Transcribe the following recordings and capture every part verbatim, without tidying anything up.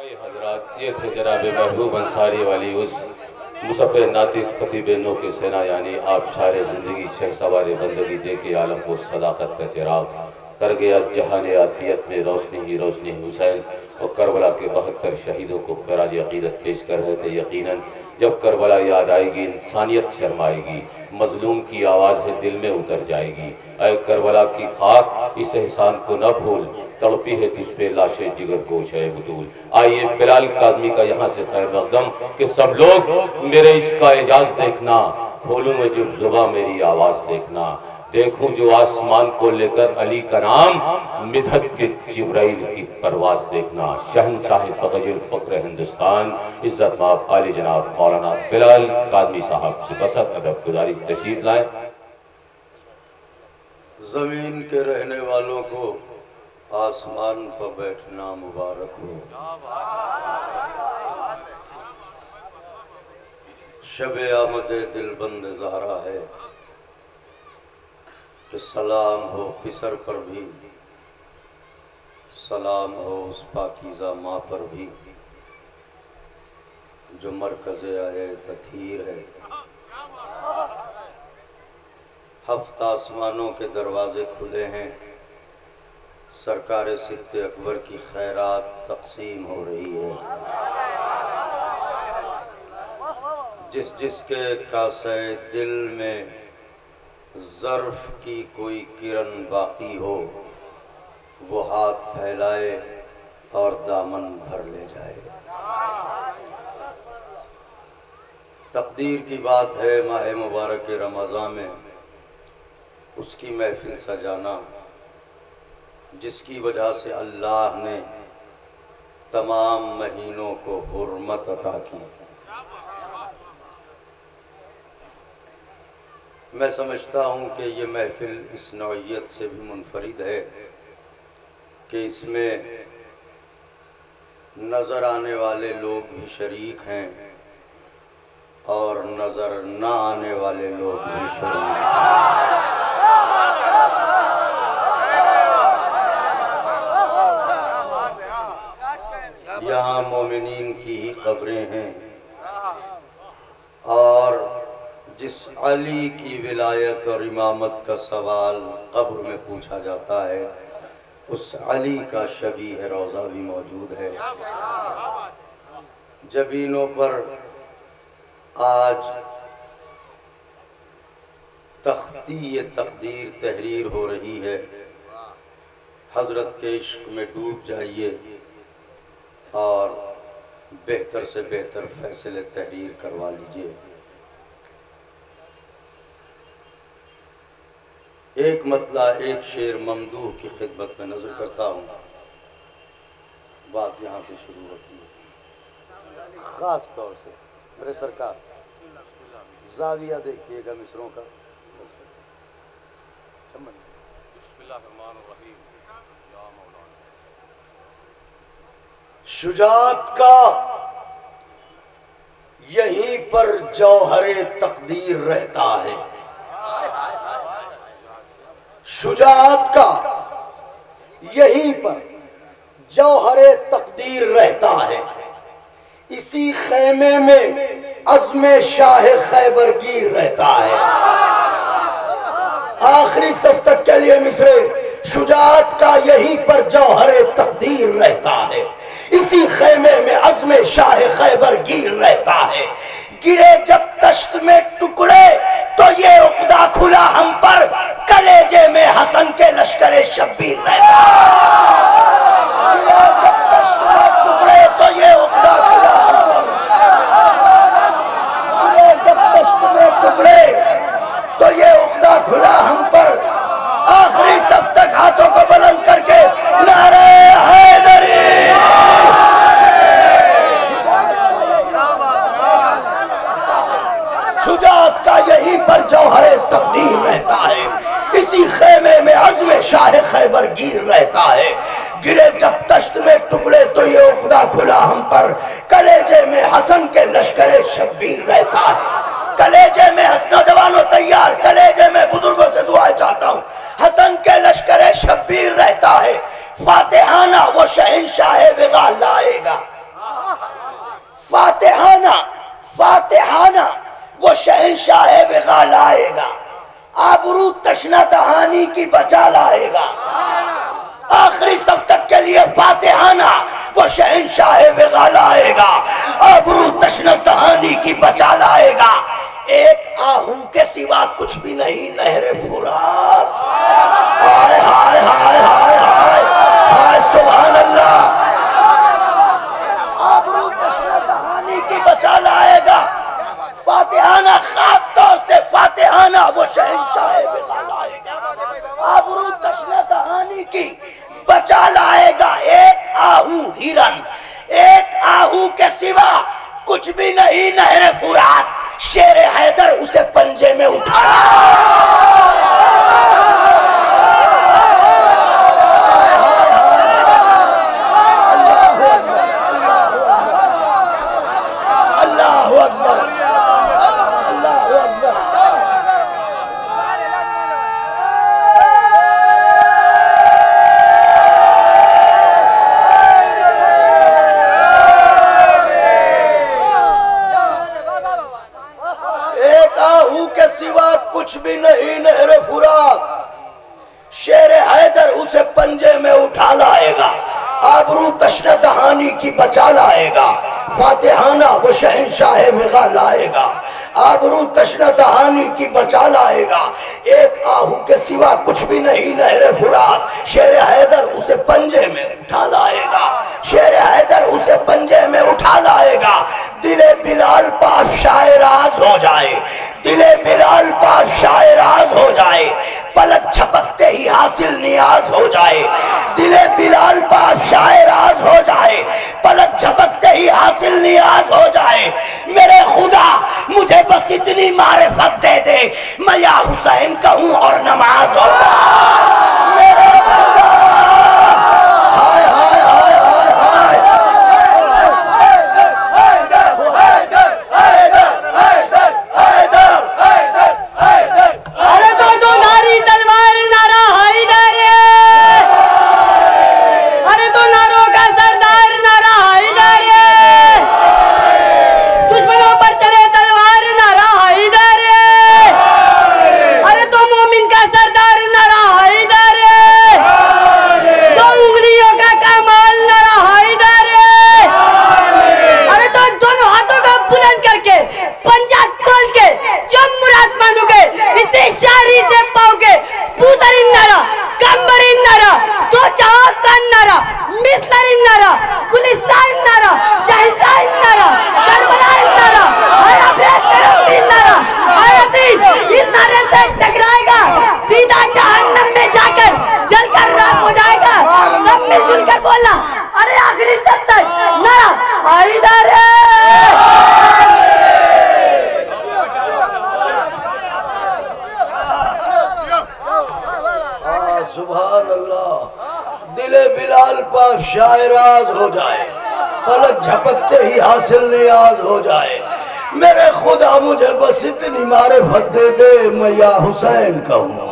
हजरात, ये थे जनाब महबूब अंसारी वाली उस मुसफ़े नातिक खतीब नो के सेना यानी आप शार ज़िंदगी शह सवार बंदगी दे के आलम को सदाकत का चिराग कर गया जहान आतियत में रोशनी ही रोशनी हुसैन। और करबला के बहत्तर शहीदों को खराज अक़ीदत पेश कर रहे थे। यकीनन जब करबला याद आएगी इंसानियत शर्माएगी, मजलूम की आवाज़ें दिल में उतर जाएगी। ऐ करबला की खाक इस एहसान को न भूल, तड़पी है तुझ पे लाशे जिगर गोश है बतूल। आइए बिलाल काज़मी का यहाँ से खैर मकदम कि सब लोग मेरे इसका एजाज देखना, खोलूँ मैं जब जुबां मेरी आवाज़ देखना। देखूं जो आसमान को लेकर अली का नाम, मिधत के जिब्राइल की परवाज देखना। शहंशाह तग़य्युर फ़ख्र हिंदुस्तान इज़्ज़त माब आली जनाब मौलाना बिलाल काज़मी साहब से बसत अदब गुजारी तशरीफ लाए। जमीन के रहने वालों को आसमान पर बैठना मुबारक हो। शब आमदे दिलबंद ज़हरा है कि सलाम हो पिसर पर भी, सलाम हो उस पाकीज़ा माँ पर भी जो मरकज़े आए तथहीर है। हफ्त आसमानों के दरवाजे खुले हैं, सरकार सिद्दे अकबर की खैरात तकसीम हो रही है। जिस जिसके कासे दिल में ज़र्फ़ की कोई किरण बाकी हो, वो हाथ फैलाए और दामन भर ले जाए। तकदीर की बात है माह मुबारक रमज़ान में उसकी महफिल सजाना जिसकी वजह से अल्लाह ने तमाम महीनों को हुर्मत अता की। मैं समझता हूँ कि ये महफिल इस नौइयत से भी मुनफरिद है कि इसमें नज़र आने वाले लोग भी शरीक हैं और नज़र ना आने वाले लोग भी शरीक हैं। यहाँ मोमिनीन की ही कब्रें हैं और जिस अली की विलायत और इमामत का सवाल कब्र में पूछा जाता है, उस अली का शबीह रोज़ा भी मौजूद है। जबीनों पर आज तख्ती ये तकदीर तहरीर हो रही है। हज़रत के इश्क में डूब जाइए और बेहतर से बेहतर फैसले तहरीर करवा लीजिए। एक मतला एक शेर ममदूह की खिदमत में नजर करता हूँ। बात यहाँ से शुरू होती है। खास तौर से मेरे सरकार जाविया देखिएगा मिसरों का। शुजात का यहीं पर जौहरे तकदीर रहता है। शुजात का यहीं पर जौहरे तकदीर रहता है। इसी खेमे में अज़्मे शाह खैबर गिर रहता है। आखिरी सफ तक के लिए मिसरे। शुजात का यहीं पर जौहरे तकदीर रहता है। इसी खेमे में अज़्मे शाह खैबर गिर रहता है। गिरे जब तश्त में टुकड़े तो ये उक़दा खुला हम पर, कलेजे में हसन के लश्करे शब्बीर रहता है। गिरे जब तश्त में टुकड़े तो ये उक़दा खुला हम पर, गिरे जब तश्त में टुकड़े तो ये उक़दा खुला हम पर। आखिरी सब तक हाथों को बुलंद करके नारे हैदरी। शुजात का यहीं पर जौहरे तकदीर रहता है। इसी खेमे में अज़्मे शाह खैबर गिर रहता है। गिरे जब तश्त में टुकड़े तो ये उक़दा खुला हम पर, कलेजे में हसन के लश्करे शब्बीर रहता है। कलेजे में नौजवानों तैयार, कलेजे में बुजुर्गों से दुआएं चाहता हूँ। हसन के लश्करे शब्बीर रहता है। फातिहाना वो शहंशाह विगा लाएगा। फातिहाना वो शहंशाह विगा लाएगा, आबरू तशना दहानी की बचा लाएगा। आखिरी सब तक के लिए फातिहाना वो शहंशाह विगा लाएगा, आबरू तशना दहानी की बचा लाएगा। एक आहू के सिवा कुछ भी नहीं नहरे फुरात। हाय हाय हाय हाय हाय हाय सुभान अल्लाह। आबरू तशना दहानी की बचा लाएगा। फातिहाना खास तौर से फातिहाना वो शहंशाह विगा लाएगा, आबरू तशना दहानी की बचा लाएगा। एक आहू हिरन, एक आहू के सिवा कुछ भी नहीं नहरे फुरात। शेर हैदर उसे पंजे में उठा अल्लाहु अकबर, अल्लाहु अकबर। एक आहू के सिवा कुछ भी नहीं नहरे फुरात। शेर हैदर उसे पंजे में उठा लाएगा, आबरू तशना दहानी की बचा लाएगा। फातिहाना वो शहंशाह विगा लाएगा, आबरू तशना दहानी की बचा लाएगा। एक आहू के सिवा कुछ भी नहीं नहरे फुरात। शेर हैदर उसे पंजे में उठा लाएगा, शेर हैदर उसे पंजे में उठा लाएगा। दिले बिलाल पास शायराज हो जाए, दिले बिलाल पास शायराज हो जाए, पलक झपकते ही हासिल नियाज हो जाए। दिले बिलाल पास शायराज हो जाए, पलक झपकते ही हासिल नियाज हो जाए। मेरे खुदा मुझे बस इतनी मारिफत दे दे, मैं या हुसैन कहूँ और नमाज हो। मेरे खुदा हाय हाय हाय हाय हाय अरे तो तो नारी तलवार नारा हैदर, अरे तो नारों का सरदार नारा हैदर, दुश्मनों पर चले तलवार नारा हैदर, अरे तो मोमिन का सरदार नारा हैदर, तो उंगलियों का कमाल नारा हैदर, अरे तो दोनों हाथों का बुलंद करके पंजा खोल के जब मुराद मानोगे इतने शारी से पाओगे। पूतरिन नारा, कंबरिन नारा, तो चाहो का नारा, मिसरिन नारा, गुलिस्तान नारा, शहंशाह नारा, करबला नारा, आया बेहतरीन नारा, आया दिन इस नारे से टकराएगा, सीधा जहन्नम में जाकर जलकर राख हो जाएगा। सब मिलजुल कर बोलना, अरे आखिरी तक नारा हैदर। सुभान अल्लाह। दिले बिलाल पास शायराज हो जाए, पलक झपकते ही हासिल नियाज हो जाए। मेरे खुदा मुझे बस इतनी मारिफत दे दे, मैं या हुसैन कहूँ,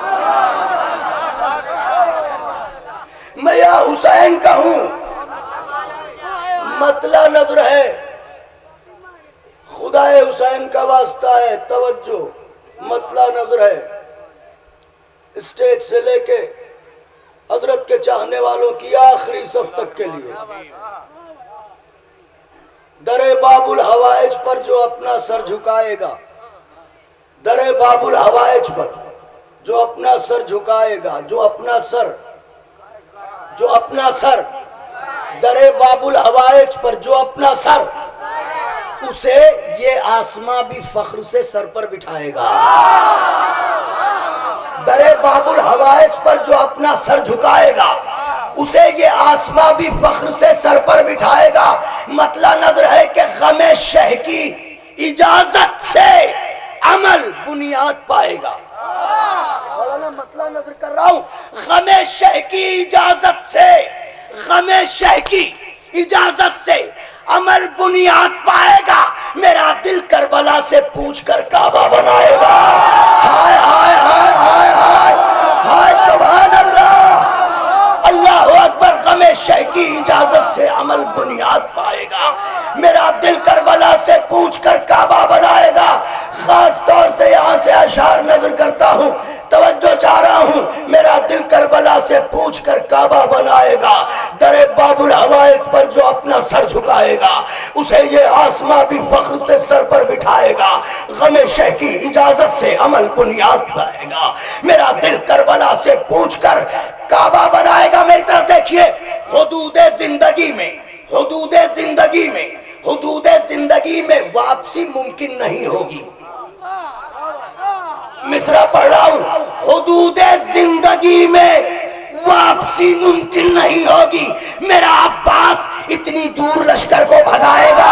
मैं या हुसैन कहूँ। मतला नजर है, खुदाए हुसैन का वास्ता है, तवज्जो। मतला नजर है, स्टेज से लेके हजरत के चाहने वालों की आखिरी सफ तक के लिए। दरे बाबुल हवाइज पर जो अपना सर झुकाएगा, दरे बाबुल हवाइज पर जो अपना सर झुकाएगा, जो अपना सर जो अपना सर दरे बाबुल हवाइज पर जो अपना सर, उसे ये आसमां भी फख्र से सर पर बिठाएगा। दरे बाबुल हवाइज पर जो अपना सर झुकाएगा, उसे ये आसमां भी फख्र से सर पर बिठाएगा। मतला नजर है कि गमे शह की इजाजत से अमल बुनियाद पाएगा। मतला नजर कर रहा हूं, गमे शह की इजाजत से, गमे शह की इजाजत से अमल बुनियाद पाएगा। मेरा दिल करबला से पूछ कर काबा बनाएगा। हाय हाय हाय हाय हाय हाय सुभान अल्लाह, अल्लाहु अकबर। गमे शह की इजाजत से अमल बुनियाद पाएगा। मेरा दिल करबला से पूछ कर अशार नजर करता हूँ, तवज्जो चाह रहा हूँ। मेरा दिल करबला से पूछ कर काबा बनाएगा, दरे बाबुल हवायत पर जो अपना सर झुकाएगा उसे ये आसमां भी फख्र से सर पर बिठाएगा। गमे शह की इजाजत से अमल बुनियाद पाएगा। मेरा दिल करबला से पूछ कर काबा बनाएगा। मेरी तरफ देखिए, हुदूदे जिंदगी में, हुदूदे जिंदगी में, हुदूदे जिंदगी में वापसी मुमकिन नहीं होगी। मिसरा पढ़ रहा हूं, हुदूदे जिंदगी में वापसी मुमकिन नहीं होगी। मेरा अब्बास इतनी दूर लश्कर को भगाएगा।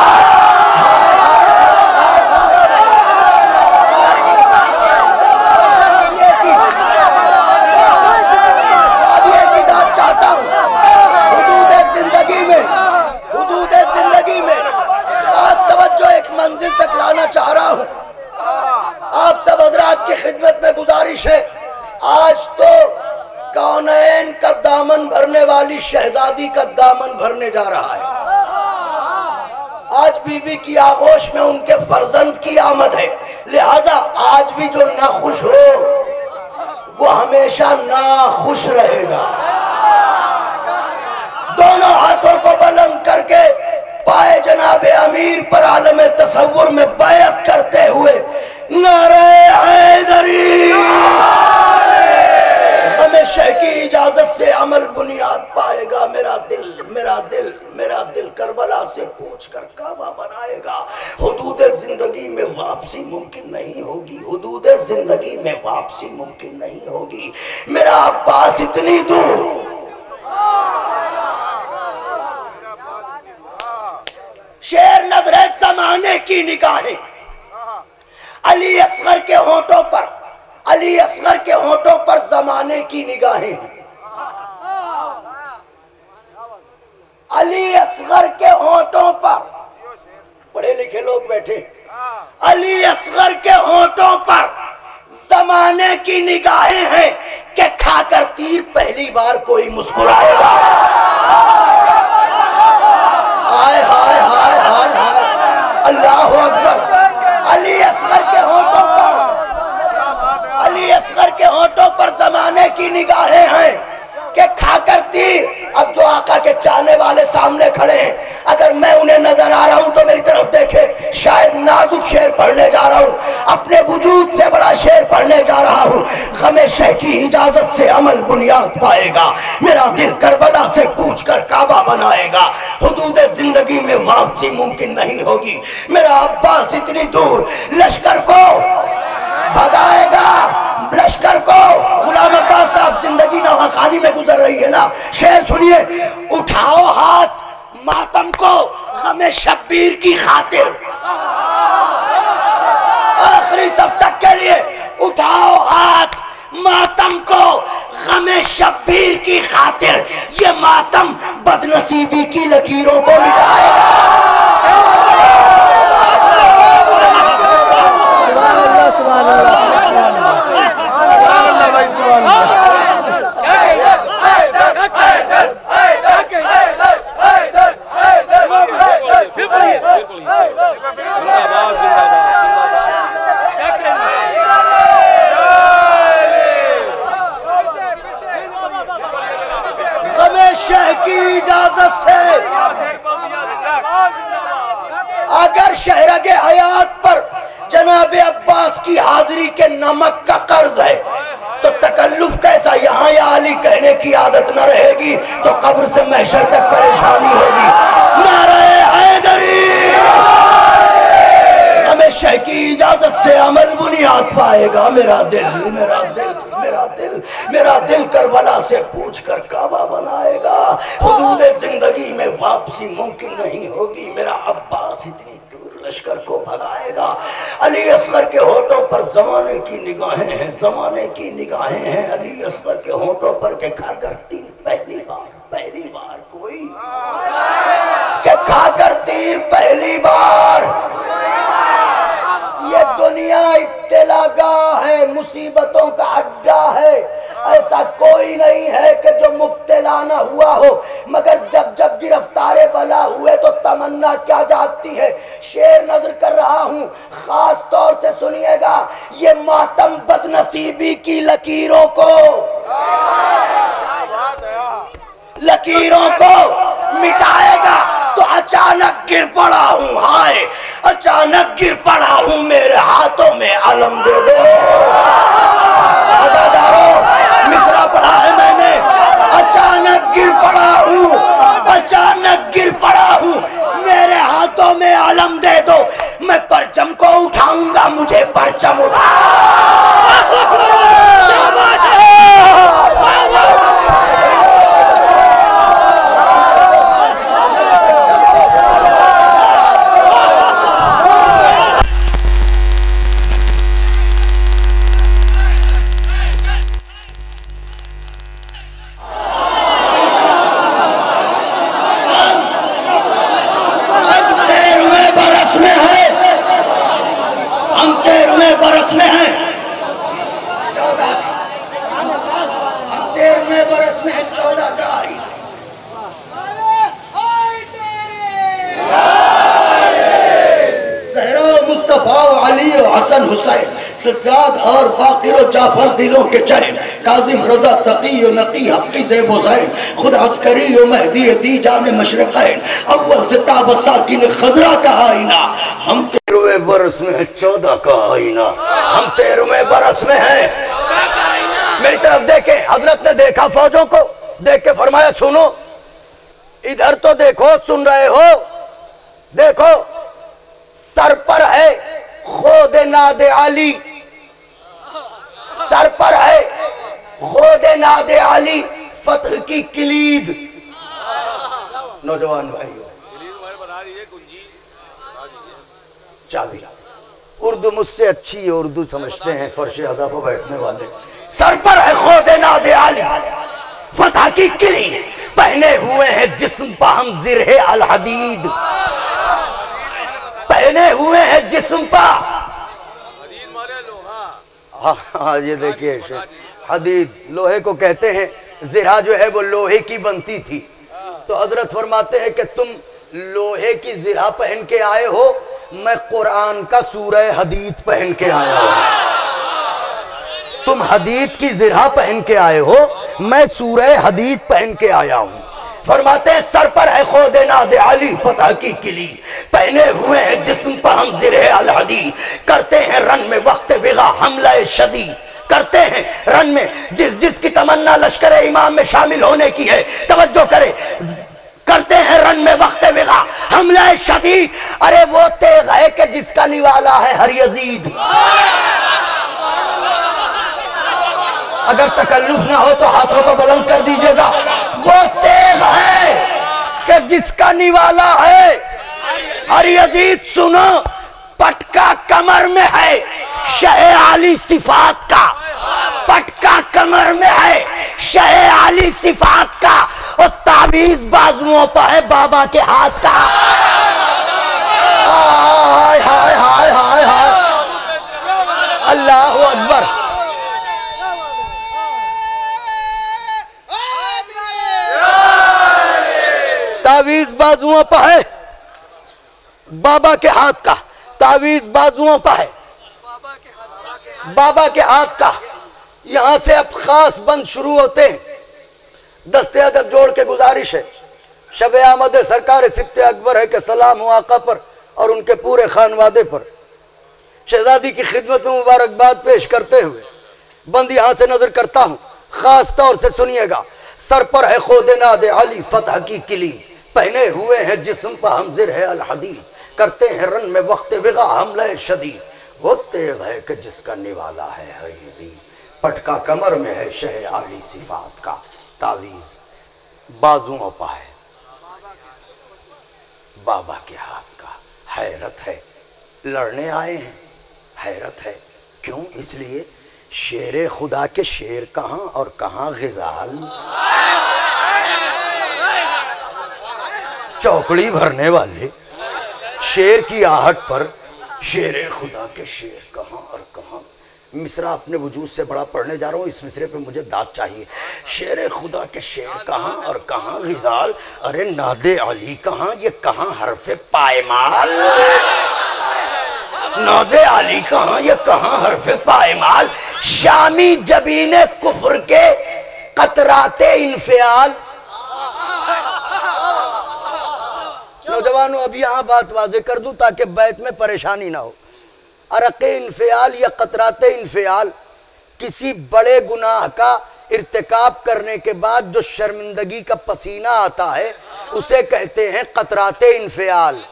अब ये किताब चाहता हूं, हुदूदे जिंदगी में, हुदूदे जिंदगी में खास तवज्जो एक मंजिल तक लाना चाह रहा हूं। आप सब हजरात की खिदमत में गुजारिश है, आज तो कौनैन का दामन भरने वाली शहजादी का दामन भरने जा रहा है। आज बीबी की आगोश में उनके फर्जंद की आमद है, लिहाजा आज भी जो नाखुश हो वो हमेशा नाखुश रहेगा। दोनों हाथों को बुलंद करके पाए जनाबे अमीर पर आलम तसव्वुर में बैअत करते हुए नारे हैदरी, हमेशा की इजाजत से अमल बुनियाद पाएगा। मेरा दिल, मेरा दिल, मेरा दिल करबला से पूछ कर काबा बनाएगा। हुदूदे जिंदगी में वापसी मुमकिन नहीं होगी, हुदूदे जिंदगी में वापसी मुमकिन नहीं होगी। मेरा अब्बास इतनी दूर, शेर नजरे जमाने की निगाहें, अली असगर के होंठों पर, अली असगर के होंठों पर जमाने की निगाहें, अली असगर के होंठों पर, पढ़े लिखे लोग बैठे, अली असगर के होंठों पर जमाने की निगाहें हैं कि खाकर तीर पहली बार कोई मुस्कुराएगा। हाय हाय हाय हाय हाय, अल्लाहु अकबर। अली असगर के होंठों पर, अली असगर के होंठों पर जमाने की निगाहें हैं कि खाकर तीर। अब जो आका के चाहने वाले सामने खड़े हैं, अगर मैं उन्हें नजर आ रहा हूं तो मेरी तरफ देखे। शायद नाजुक शेर पढ़ने जा रहा हूं, अपने वजूद से बड़ा शेर पढ़ने जा रहा हूं। गमे शह की इजाजत से अमल बुनियाद पाएगा। मेरा दिल करबला से पूछ कर काबा बनाएगा। हुदूदे जिंदगी में वापसी मुमकिन नहीं होगी। मेरा अब्बास इतनी दूर लश्कर को भगाएगा, लश्कर को। गुलाम अब्बास साहब जिंदगी नवाखानी में गुजर रही है ना, शेर सुनिए। उठाओ हाथ मातम को हमें शब्बीर की खातिर, आखिरी सब तक के लिए उठाओ हाथ मातम को गमे शब्बीर की खातिर। ये मातम बदनसीबी की लकीरों को मिटाएगा। की इजाजत से अगर शहरगे हयात पर जनाब अब्बास की हाजिरी के नमक का कर्ज है तो तकल्लुफ कैसा। यहाँ या अली कहने की आदत न रहेगी तो कब्र से महशर तक परेशानी होगी। नारे हैदरी, हमेशा की इजाजत से अमल बुनियाद पाएगा। मेरा दिल, मेरा दिल, मेरा दिल, मेरा दिल करबला से पूछ कर काबा बनाएगा। हुदूदे जिंदगी में वापसी मुमकिन नहीं होगी। मेरा अब्बास इतनी दूर लश्कर को भगाएगा। अली असगर के होठों पर जमाने की निगाहें हैं, जमाने की निगाहें हैं अली असगर के होठों पर के खाकर तीर पहली बार, पहली बार कोई के खाकर तीर पहली बार। ये दुनिया इब्तिलागाह है, मुसीबतों का अड्डा है। ऐसा कोई नहीं है कि जो मुब्तला न हुआ हो, मगर जब जब गिरफ्तारे बला हुए तो तमन्ना क्या जागती है। शेर नजर कर रहा हूं, खास तौर से सुनिएगा, ये मातम बदनसीबी की लकीरों को लकीरों को मिटाएगा। तो अचानक गिर पड़ा हूं, हाय अचानक गिर पड़ा हूं, मेरे हाथों में अलम दे दो। आजादारों, मिसरा पढ़ा है मैंने, अचानक गिर पड़ा हूं, अचानक गिर पड़ा हूं, मेरे हाथों में अलम दे दो। मैं परचम को उठाऊंगा, मुझे परचम उठा। बरस में है चौदह हम तेरहवें बरस में है चौदह का आई। मुस्तफा अली हसन हुसैन सज्जाद और बाकिर जाफर दिलों के चैन, काजिम रजा तकी नकी हफ्ती से हुसैन, खुद अस्करी महदी दी जाने मशरक़ैन, अव्वल से ताबसा की खजरा का आईना। हम तेरहवें बरस में है चौदह का आईना, हम तेरहवें बरस में है। मेरी तरफ देखे, हजरत ने देखा फौजों को, देख के फरमाया सुनो, इधर तो देखो, सुन रहे हो, देखो सर पर है खुद नादे अली, सर पर है खुद नादे अली, फतह की किलीद। नौजवान भाइयों, चाबी उर्दू मुझसे अच्छी उर्दू समझते हैं फर्श अज़ा पर बैठने वाले। सर पर है खुद नादे अली, फतह की किलीद, पहने हुए हैं जिस्म पर हम ज़िरहे अल हदीद, पहने हुए हैं जिस्म पर। हाँ हाँ, ये देखिए हदीद लोहे को कहते हैं, ज़िरा जो है वो लोहे की बनती थी। तो हजरत फरमाते हैं कि तुम लोहे की ज़िरा पहन के आए हो, मैं कुरान का सूरह हदीद पहन के आया हूं। तुम हदीद की ज़िरा पहन के आए हो, मैं सूरह हदीद पहन के आया हूं। फरमाते हैं सर पर है खुद नादे अली, फतह की किली, पहने हुए हैं जिस्म पर हम ज़िरहे अल हदीद, करते हैं रन में वक्त बिगा हमला शदीद, करते हैं रन में जिस जिस की तमन्ना लश्कर इमाम में शामिल होने की है, तवज्जो करे, करते हैं रन में वक्त बिगा हमला शदीद। अरे वो तेग है कि जिसका निवाला है हर यजीद। अगर तकल्लुफ ना हो तो हाथों को बुलंद कर दीजिएगा। वो तेग है कि जिसका निवाला है हर यजीद। सुनो, पटका कमर में है शहे आली सिफात का, पटका कमर में है शहे आली सिफात का, और ताबीज बाजुओं पर है बाबा के हाथ का। हाय हाय हाय हाय हाय, अल्लाहु अकबर। तावीज बाजुओं पर है बाबा के हाथ का, तावीज बाजुओं पर है बाबा के हाथ का। यहां से अब खास बंद शुरू होते हैं। दस्ते अदब जोड़ के गुजारिश है, शब आमद सरकार सिब्ते अकबर है कि सलाम हो आका पर और उनके पूरे खानवादे पर। शहजादी की खिदमत में मुबारकबाद पेश करते हुए बंद यहां से नजर करता हूं। खास तौर से सुनिएगा, सर पर है खुद नादे अली, फतह की किली, पहने हुए हैं जिस्म पर हम ज़िरहे अल हदीद, करते हैं रन में वक्त बिगा हमला शदीद। वो तेग है कि जिसका निवाला है हर यजीद, पटका कमर में है शहे आली सिफात का, तावीज बाजुओं पर है बाबा के हाथ का। हैरत है, लड़ने आए हैं, हैरत है। क्यों? इसलिए शेर खुदा के शेर कहाँ और कहाँ ग़िज़ाल। चौकड़ी भरने वाले शेर की आहट पर शेर खुदा के शेर कहाँ और कहाँ मिसरा अपने वजूद से बड़ा पढ़ने जा रहा हूँ, इस मिसरे पे मुझे दाद चाहिए। शेर खुदा के शेर कहाँ और कहाँ गिजाल, अरे नादे अली कहाँ, ये कहाँ हरफे पायमाल। नादे अली कहाँ, ये कहाँ हरफे पायमाल। शामी जबीने कुफर के कतराते इन्फियाल। नौजवानों, अब यहाँ बात वाजे कर दूं ताकि बैत में परेशानी ना हो। अरक़े इन्फियाल या कतराते इन्फियाल, किसी बड़े गुनाह का इर्तिकाब करने के बाद जो शर्मिंदगी का पसीना आता है उसे कहते हैं कतराते इन्फियाल।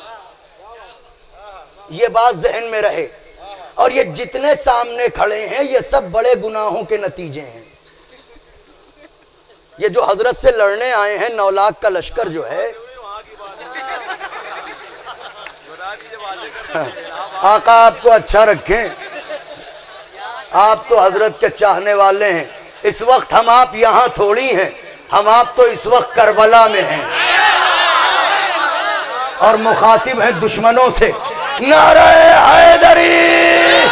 ये बात जहन में रहे। और ये जितने सामने खड़े हैं ये सब बड़े गुनाहों के नतीजे हैं। ये जो हजरत से लड़ने आए हैं, नौ लाख का लश्कर जो है, आका आपको अच्छा रखें, आप तो हजरत के चाहने वाले हैं। इस वक्त हम आप यहाँ थोड़ी हैं, हम आप तो इस वक्त करबला में हैं और मुखातिब हैं दुश्मनों से। नारे हैदरी।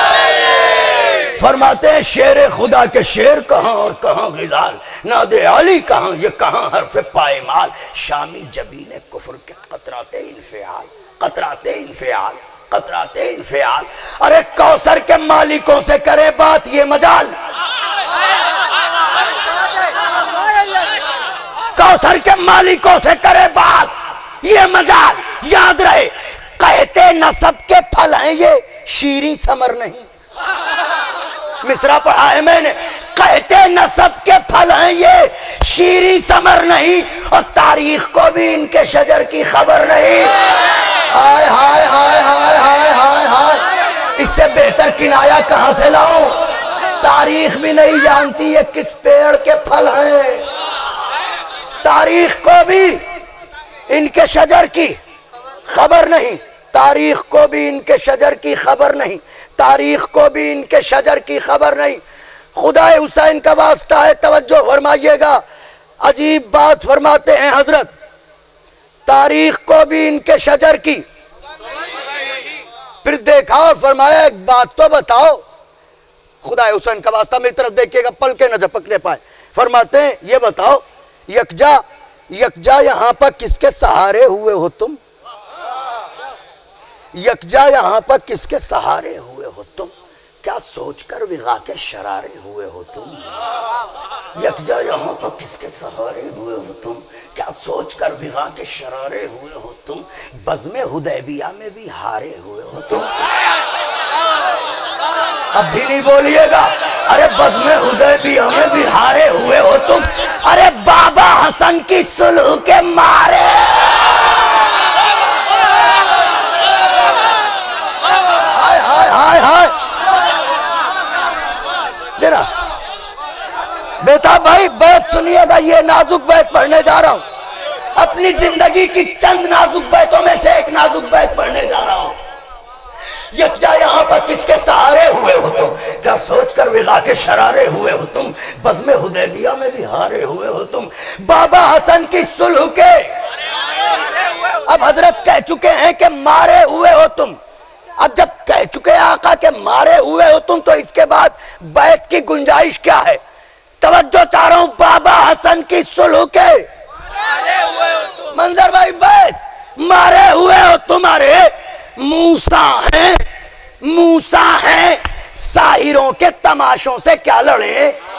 फरमाते हैं शेर खुदा के शेर कहाँ और कहाँ गिजाल, नादे अली कहाँ, ये कहाँ हरफ पायमाल। शामी जबीने कुफर के कतराते इन्फियाल, कतराते इन्फियाल, कतराते इन्फियाल। अरे कौसर के मालिकों से करे बात ये मजाल, कौसर के मालिकों से करे बात ये मजाल। याद रहे, कहते नसब के फल हैं ये, शीरी समर नहीं। मिसरा पढ़ा है मैंने, कहते नसब के फल हैं ये, शीरी समर नहीं। और तारीख को भी इनके शजर की खबर नहीं। हाय हाय हाय हाय हाय हाय हाय, इससे बेहतर किनाया कहां से लाऊं। तारीख भी नहीं जानती ये किस पेड़ के फल हैं। तारीख को भी इनके शजर की खबर नहीं, तारीख को भी इनके शजर की खबर नहीं, तारीख को भी इनके शजर की खबर नहीं। खुदाए हुसैन का वास्ता है, तवज्जो फरमाइएगा। अजीब बात फरमाते हैं हजरत, तारीख को भी इनके शजर की। फिर देखा और फरमाया एक बात तो बताओ, खुदाए हुसैन का वास्ता मेरी तरफ देखिएगा, पल के न झपकने पाए। फरमाते हैं ये बताओ, यकजा यकजा यहाँ पर किसके सहारे हुए हो तुम, यकजा यहाँ पर किसके सहारे हुए हो तुम, क्या सोचकर विगा के शरारे हुए हो तुम। यकजा यहाँ पर किसके सहारे हुए हो तुम, क्या सोचकर विगा के शरारे हुए हो तुम। बज़्मे हुदैबिया में भी हारे हुए हो तुम। अब भी नहीं बोलिएगा, अरे बज़्मे हुदैबिया में भी हारे हुए हो तुम। अरे बाबा हसन की सुलह के मारे, हाय हाय हाय हाय। जरा बेटा भाई बैत सुनिएगा, ये नाजुक बैत पढ़ने जा रहा हूं। अपनी जिंदगी की चंद नाजुक बैतों में से एक नाजुक बैत पढ़ने जा रहा हूं। यकजा यहाँ पर किसके सहारे हुए हो तुम, क्या सोचकर विगा के शरारे हुए हो तुम। बज़्मे हुदैबिया में भी हारे हुए हो तुम। बाबा हसन की सुलह के अब हजरत कह चुके हैं कि मारे हुए हो तुम। अब जब कह चुके आका के मारे हुए हो तुम, तो इसके बाद बैत की गुंजाइश क्या है। तवज्जो चाह रहा हूं, बाबा हसन की सुलह के मारे हुए हो तुम। मंजर भाई बैत मारे हुए हो तुम्हारे मूसा हैं, मूसा हैं, साहिरों के तमाशों से क्या लड़े।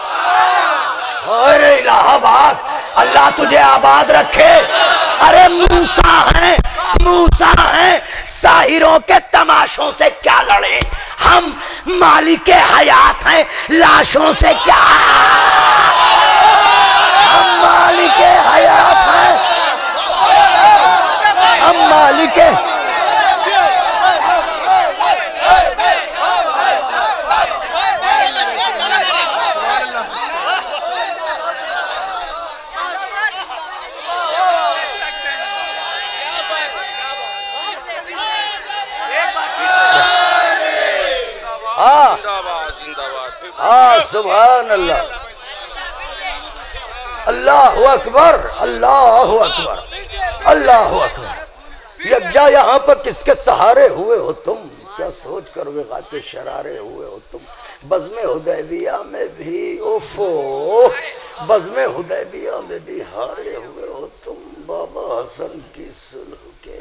अरे इलाहाबाद, अल्लाह तुझे आबाद रखे। अरे मूसा हैं, मूसा हैं, साहिरों के तमाशों से क्या लड़े। हम मालिक हयात हैं, लाशों से क्या। हम मालिक हयात हैं, हम मालिक। हाँ सुभान अल्लाह, अल्लाहु अकबर, अल्लाहु अकबर, अल्लाहु अकबर। यकजा यहाँ पर किसके सहारे हुए हो तुम। क्या सोच कर विगा के शरारे हुए हो तुम। बज़्म हुदैबिया में भी ओफो, बज़्म हुदैबिया में भी हारे हुए हो तुम। बाबा हसन की सुलह के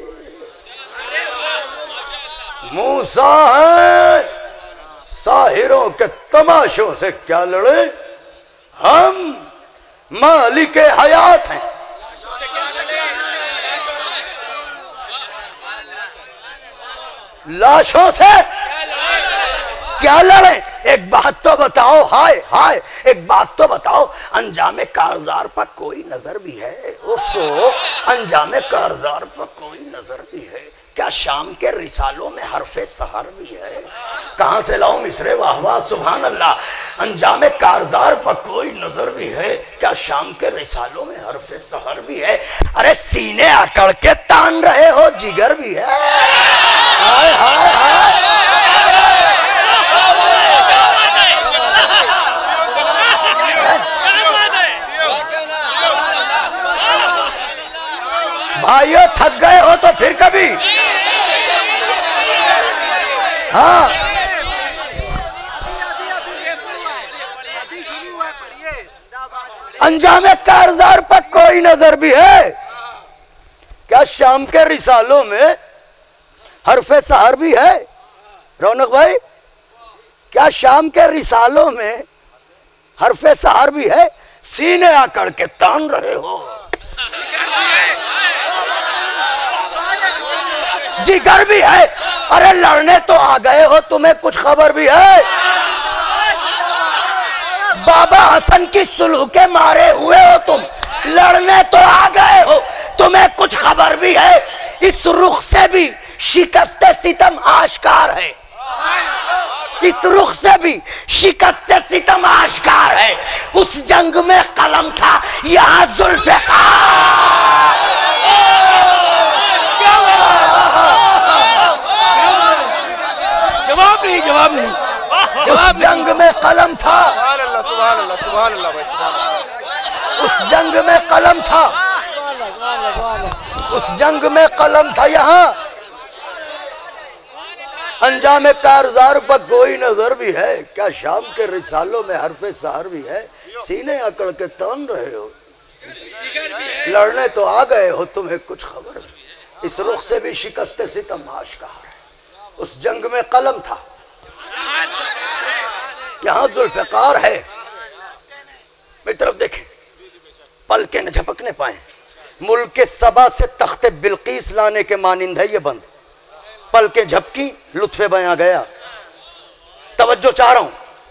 मूसा है, साहिरों के तमाशों से क्या लड़े, हम मालिक हयात हैं। लाशों से क्या लड़े। एक बात तो बताओ, हाय हाय एक बात तो बताओ, अंजामे कारजार पर कोई नजर भी है। ओफो, अंजामे कारजार पर कोई नजर भी है। क्या शाम के रिसालों में हरफे सहर भी है। कहां से लाऊं मिसरे, वाह वाह सुभान अल्लाह। अंजामे कारजार पर कोई नजर भी है। क्या शाम के रिसालों में हरफे सहर भी है। अरे सीने अकड़ के तान रहे हो, जिगर भी है। हाय हाय हाय भाइयों, थक गए हो तो फिर कभी। हाँ, अंजामे कारजार पर कोई नजर भी है। क्या शाम के रिसालों में हरफे सहर भी है। रौनक भाई, क्या शाम के रिसालों में हरफे सहर भी है। सीने आकड़ के तान रहे हो, जिगर भी है। अरे लड़ने तो आ गए हो, तुम्हें कुछ खबर भी है। बाबा हसन की सुलह के मारे हुए हो तुम, लड़ने तो आ गए हो, तुम्हें कुछ खबर भी है। इस रुख से भी शिकस्त सितम आश्कार है। इस रुख से भी शिकस्त सितम आश्कार है। उस जंग में कलम था, यहां जुल्फ़िकार। जवाब नहीं, जवाब नहीं। उस जंग में कलम था, सुभान अल्लाह, सुभान अल्लाह, सुभान अल्लाह भाई, सुभान अल्लाह। उस जंग में कलम था, उस जंग में कलम था। यहाँ अंजाम कारजार पर कोई नजर भी है। क्या शाम के रिसालों में हरफे सहर भी है। सीने अकड़ के तान रहे हो, लड़ने तो आ गए हो, तुम्हें कुछ खबर नहीं। इस रुख से भी शिकस्त सितम आश्कार है। उस जंग में कलम था, यहां जुल्फ़िकार है। मेरी तरफ देखें, पल के न झपकने पाए। मुल्क के सबा से तख्ते बिल्कीस लाने के मानिंद है ये बंद। पल के झपकी, लुत्फे बयां गया। तवज्जो चाह रहा हूं।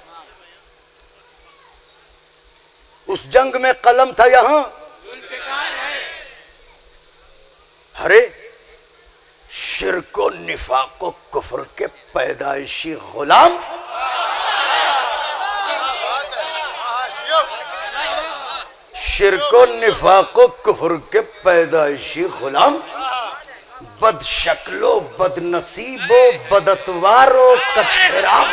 उस जंग में कलम था, यहां हरे शिर्को निफाको कुफ्र के पैदाइशी गुलाम, शिर्को निफाको कुफ्र के पैदाइशी गुलाम, बद शक्लो बद नसीबो बदतवारो कचराम,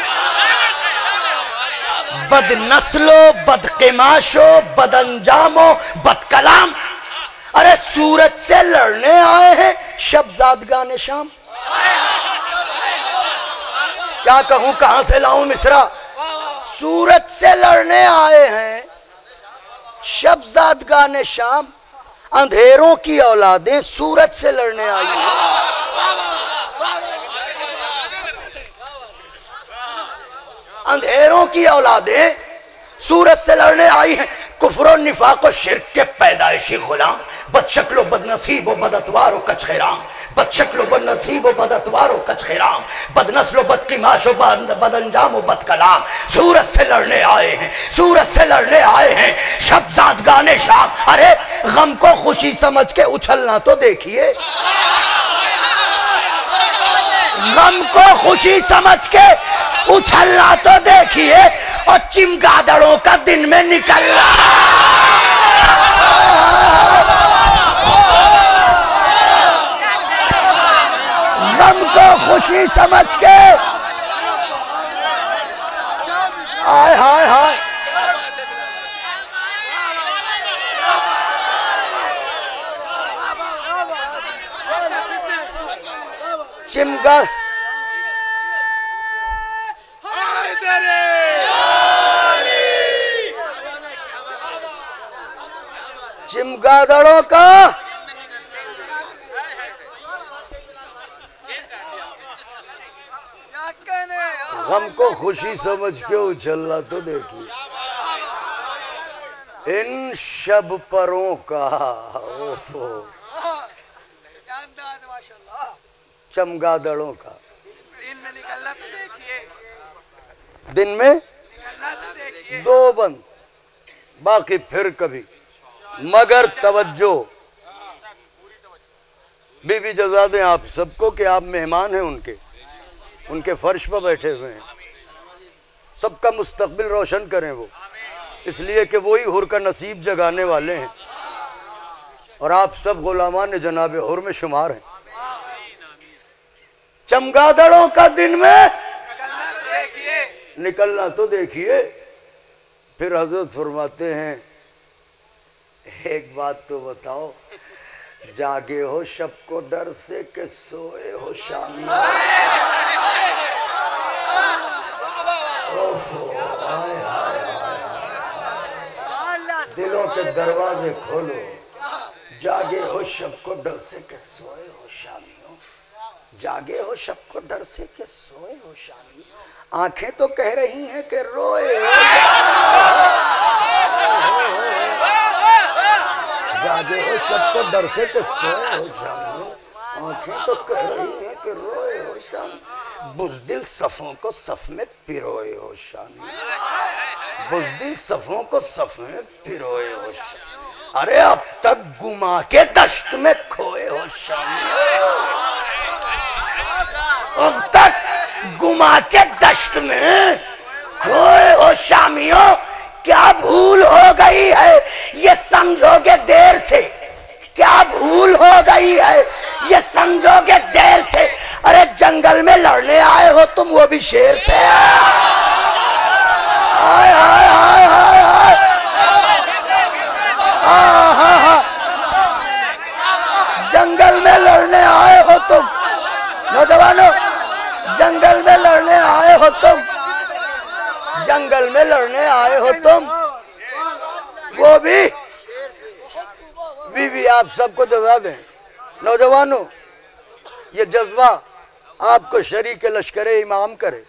बद नस्लो बद किमाशो बद अंजामो बद कलाम। अरे सूरज से लड़ने आए हैं शब्जादगाने शाम। क्या कहूं, कहां से लाऊं मिसरा। सूरज से लड़ने आए हैं शब्जादगाने शाम। अंधेरों की औलादें सूरज से लड़ने आई हैं। अंधेरों की औलादें सूरज से लड़ने आई हैं। कुफ्र निफाक और शिर्क के पैदाइशी गुलाम, बदशक्लो बदनसीबो बदतवारो कचखेराम, बदशक्लो बदनसीबो बदतवारो कचखेराम, बदनस्लो बदकिमाशो बदअंजामो बदकलाम। सूरज से लड़ने आए हैं, सूरज से लड़ने आए हैं शब्जाद गाने शाम। अरे गम को खुशी समझ के उछलना तो देखिए, गम को खुशी समझ के उछलना तो देखिए, और चिमगादड़ों का दिन में निकलना। गम को खुशी समझ के, हाय हाय हाय, चिमगा चमगादड़ों का गम को खुशी समझ के उछलना तो देखिए। इन शब परों का ओफो चमगादड़ों का दिन में निकलना तो देखिए, दिन में निकलना तो देखिए। दो बंद बाकी फिर कभी। मगर तवज्जो बीबी जजा दें आप सबको कि आप मेहमान हैं उनके, उनके फर्श पर बैठे हुए हैं। सबका मुस्तकबिल रोशन करें वो, इसलिए कि वही हुर का नसीब जगाने वाले हैं और आप सब गुलामान जनाब हुर में शुमार हैं। चमगादड़ों का दिन में निकलना तो देखिए, निकलना तो देखिए। फिर हजरत फरमाते हैं एक बात तो बताओ, जागे हो शब को डर से कि सोए हो शाम में। ओफो, हाय हाय हाय। दिलों के दरवाजे खोलो, जागे हो शब को डर से कि सोए हो शामियों। जागे हो शब को डर से कि सोए हो शामियों। आंखें तो कह रही हैं कि रोए हो। जागे हो शब को डर से कि सोए हो शामियों। आंखें तो कह रही हैं कि रोए हो शाम। बुज़दिल सफ़ों को सफ में पिरोए हो शामियों। बुज़दिल सफ़ों को सफ में पिरोए हो शामियों। अरे अब तक गुमा के दश्त में खोए हो शामियों। अब तक गुमा के दश्त में खोए हो शामियों। क्या भूल हो गई है ये समझोगे देर से। क्या भूल हो गई है ये समझोगे देर से। अरे जंगल में लड़ने आए हो तुम, वो भी शेर से। हाय हाय हाय हाय हाय। हाँ हाँ हाँ, जंगल में लड़ने आए हो तुम नौजवानों, जंगल में लड़ने आए हो तुम, जंगल में लड़ने आए हो तुम, वो भी बीवी आप सबको जजा दें। नौजवानों, ये जज्बा आपको शरीक लश्कर-ए इमाम करे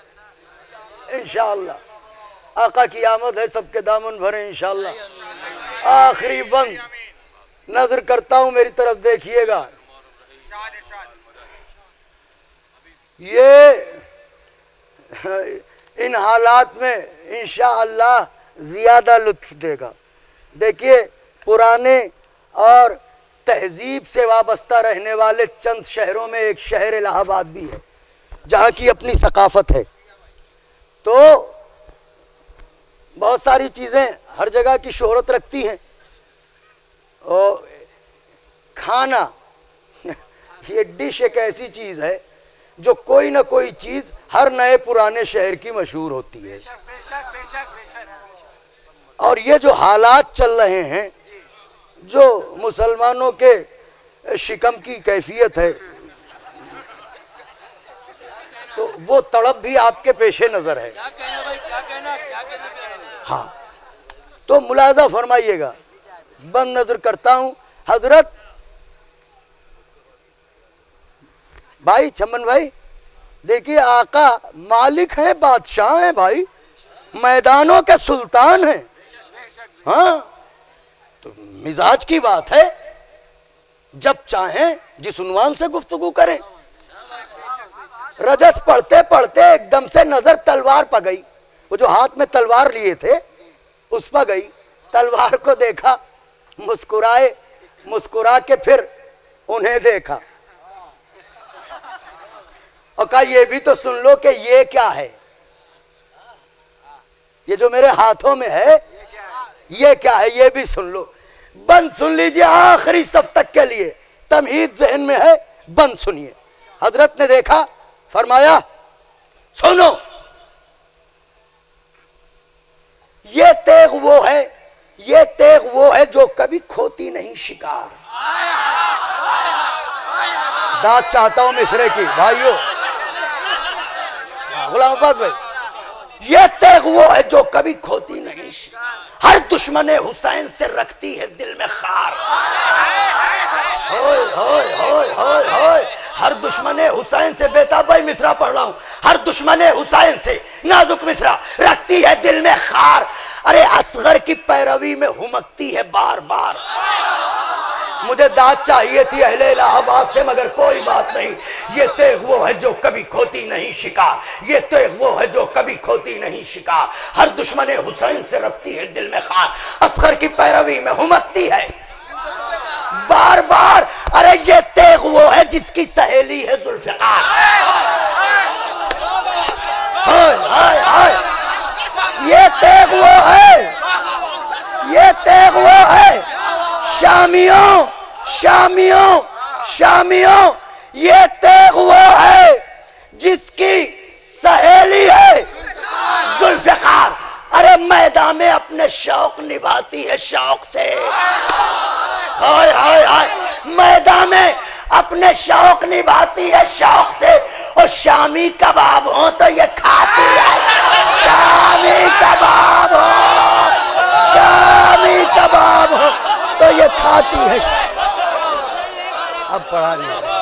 इंशाअल्लाह। आका की आमद है, सबके दामन भरे इंशाअल्लाह। आखिरी बंद नजर करता हूं, मेरी तरफ देखिएगा। ये इन हालात में इंशाअल्लाह ज्यादा लुत्फ देगा। देखिए, पुराने और तहजीब से वाबस्ता रहने वाले चंद शहरों में एक शहर इलाहाबाद भी है, जहाँ की अपनी सकाफत है। तो बहुत सारी चीज़ें हर जगह की शोहरत रखती हैं। और खाना ये डिश एक ऐसी चीज़ है जो कोई ना कोई चीज़ हर नए पुराने शहर की मशहूर होती है। और ये जो हालात चल रहे हैं, जो मुसलमानों के शिकम की कैफियत है, तो वो तड़प भी आपके पेशे नजर है। क्या कहना भाई, क्या कहना, क्या कहना। हाँ, तो मुलाजा फरमाइएगा। बंद नजर करता हूं। हजरत भाई चमन भाई, देखिए आका मालिक हैं, बादशाह हैं भाई, मैदानों के सुल्तान हैं। हाँ, तो मिजाज की बात है, जब चाहें जिस उन्वान से गुफ्तगू करें। रजस पढ़ते पढ़ते एकदम से नजर तलवार पर गई। वो जो हाथ में तलवार लिए थे उस पर गई। तलवार को देखा, मुस्कुराए, मुस्कुरा के फिर उन्हें देखा और कहा ये भी तो सुन लो कि ये क्या है, ये जो मेरे हाथों में है ये क्या है, ये भी सुन लो। बंद सुन लीजिए, आखिरी सफ तक के लिए तमहीद जहन में है, बंद सुनिए। हजरत ने देखा, फरमाया सुनो, ये तेग वो है, ये तेग वो है जो कभी खोती नहीं शिकार। दाद चाहता हूं मिसरे की भाइयों, गुलाम अब्बास भाई, ये तेग वो है जो कभी खोती नहीं, हर दुश्मन हुसैन से रखती है दिल में खार। होय होय होय होय होय, हर दुश्मन हुसैन से, बेताब भाई मिसरा पढ़ रहा हूं, हर दुश्मन हुसैन से नाजुक मिसरा रखती है दिल में खार। अरे असगर की पैरवी में हुमकती है बार बार। मुझे दाद चाहिए थी अहले इलाहाबाद से, मगर कोई बात नहीं। ये तेग वो है जो कभी खोती नहीं शिकार, ये तेग वो है जो कभी खोती नहीं शिकार, हर दुश्मन हुसैन से रखती है दिल में खार, असगर की पैरवी में हुमकती है बार बार। अरे ये तेग वो है जिसकी सहेली है जुल्फिकार। हाय हाय हाय, ये तेग वो है, ये तेग वो है। शामियों शामियों शामियों, ये तेग वो है जिसकी सहेली है जुल्फिकार। अरे मैदान में अपने शौक निभाती है शौक से। हाय हाय हाय, मैदान में अपने शौक निभाती है शौक से। और शामी कबाब हो तो ये खाती है, शामी कबाब हो, शामी कबाब हो तो ये खाती है। अब पढ़ा नहीं।